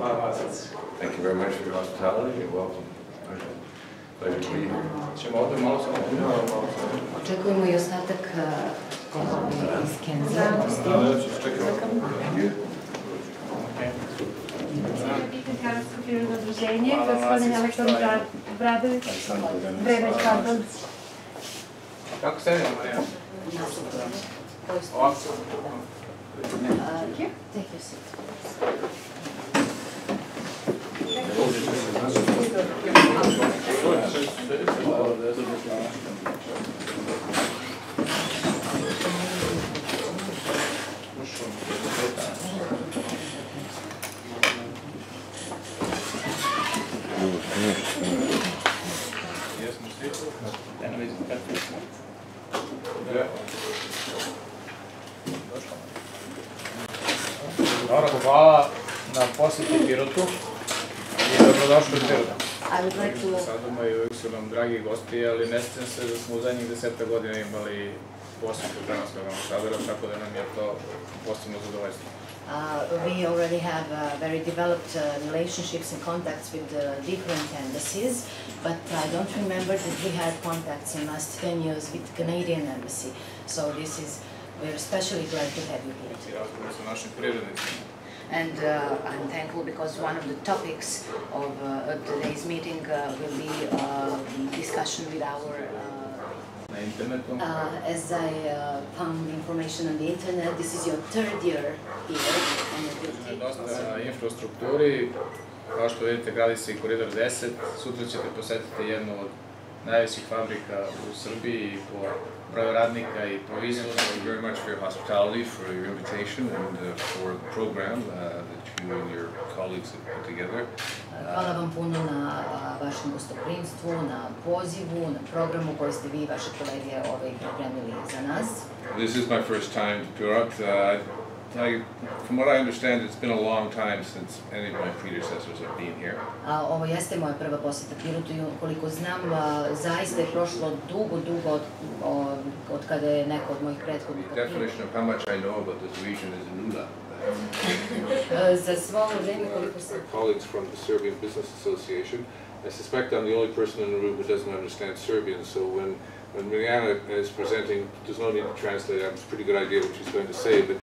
Thank you very much for your hospitality. You're welcome. Pleasure to be here. Očekujemo i ostatak iz Kenzija. Kanadsko prirodno udruženje, gospodin Aleksandar Bradović, Breveć, pardon. Kako se nema, Marija? Ovako. Take your seat. Dobro, hvala na posjeti Pirotu i dobrodošli u Pirot. I would like to... Sadoma i uvijek su nam dragi gosti, ali ne sjećam se da smo u zadnjih 10 godina imali posjetu Kanadskog ambasadora, tako da nam je to posebno zadovoljstvo. We already have very developed relationships and contacts with different embassies, but I don't remember that we had contacts in last 10 years with the Canadian embassy. So we're especially glad to have you here. I razgovor sa našim prirodnicima. And I'm thankful because one of the topics of today's meeting will be the discussion with our Na internetu. as I found information on the internet, this is your third year here, and it will take Dosta na infrastrukturi, kao što vidite gradi se i koridor 10, sutra ćete posetiti jednu od najvećih fabrika u Srbiji po broju radnika i po izvozu. Thank you very much for your hospitality, for your invitation, and for the program that you and your colleagues have put together. Hvala vam puno na vašem gostoprimstvu, na pozivu, na programu koji ste vi i vaše kolege pripremili za nas. This is my first time to Pirot. From what I understand, it's been a long time since any of my predecessors have been here. Ovo jeste moja prva posjeta Pirotu i koliko znam, zaista je prošlo dugo od kada je neko od mojih prethodnika. The definition of how much I know about this region is nula. Za svo ovo vreme koliko sam... Colleagues from the Serbian Business Association. I suspect I'm the only person in the room who doesn't understand Serbian, so when Mirjana is presenting, there's no need to translate. I have a pretty good idea what she's going to say, but